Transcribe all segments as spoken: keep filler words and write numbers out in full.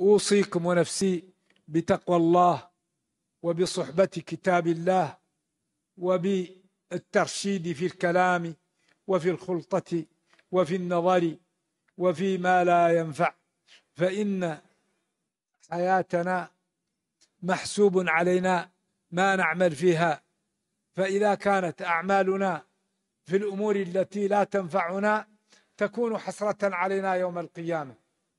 أوصيكم ونفسي بتقوى الله وبصحبة كتاب الله وبالترشيد في الكلام وفي الخلطة وفي النظر وفي ما لا ينفع، فإن حياتنا محسوب علينا ما نعمل فيها. فإذا كانت أعمالنا في الأمور التي لا تنفعنا تكون حسرة علينا يوم القيامة،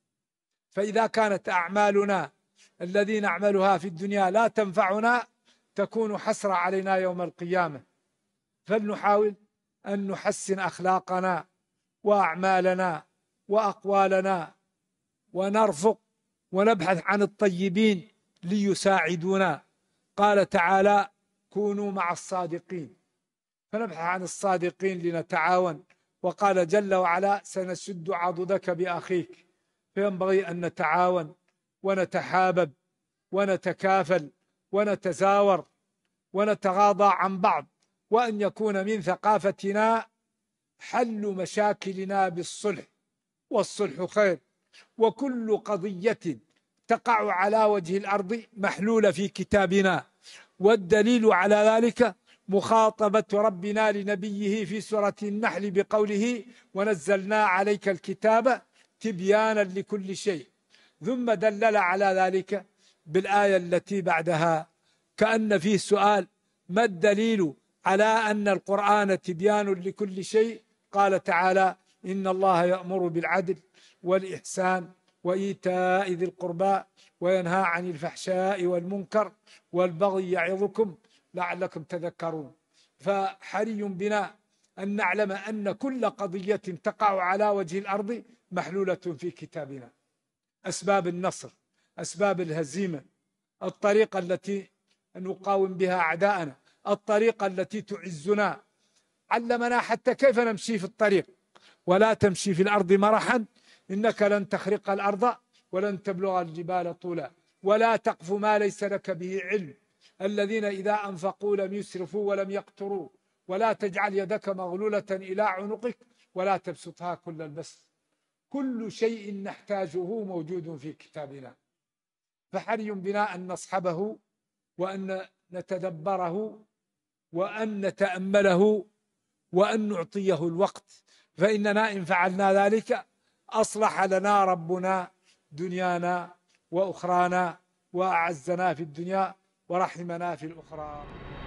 فإذا كانت أعمالنا الذي نعملها في الدنيا لا تنفعنا تكون حسرة علينا يوم القيامة. فلنحاول أن نحسن أخلاقنا وأعمالنا وأقوالنا ونرفق ونبحث عن الطيبين ليساعدونا. قال تعالى: كونوا مع الصادقين، فنبحث عن الصادقين لنتعاون. وقال جل وعلا: سنشد عضدك بأخيك. فينبغي أن نتعاون ونتحابب ونتكافل ونتزاور ونتغاضى عن بعض، وأن يكون من ثقافتنا حل مشاكلنا بالصلح، والصلح خير، وكل قضية تقع على وجه الأرض محلولة في كتابنا. والدليل على ذلك مخاطبة ربنا لنبيه في سورة النحل بقوله: ونزلنا عليك الكتاب تبيانا لكل شيء. ثم دلل على ذلك بالآية التي بعدها كأن فيه سؤال: ما الدليل على أن القرآن تبيان لكل شيء؟ قال تعالى: إن الله يأمر بالعدل والإحسان وإيتاء ذي القربى وينهى عن الفحشاء والمنكر والبغي يعظكم لعلكم تذكرون. فحري بنا أن نعلم أن كل قضية تقع على وجه الأرض محلولة في كتابنا. أسباب النصر، أسباب الهزيمة، الطريقة التي نقاوم بها أعداءنا، الطريقة التي تعزنا. علمنا حتى كيف نمشي في الطريق: ولا تمشي في الأرض مرحا إنك لن تخرق الأرض ولن تبلغ الجبال طولا، ولا تقف ما ليس لك به علم. الذين إذا أنفقوا لم يسرفوا ولم يقتروا، ولا تجعل يدك مغلولة إلى عنقك ولا تبسطها كل البسط. كل شيء نحتاجه موجود في كتابنا، فحري بنا أن نصحبه وأن نتدبره وأن نتأمله وأن نعطيه الوقت، فإننا إن فعلنا ذلك أصلح لنا ربنا دنيانا وأخرانا، وأعزنا في الدنيا ورحمنا في الأخرى.